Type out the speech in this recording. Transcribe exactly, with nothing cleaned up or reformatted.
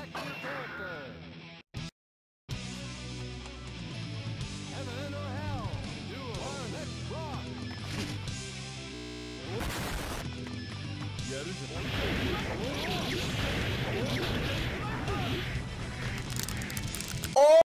Select your character. Heaven or hell. Duo. Let's rock. やるじゃん。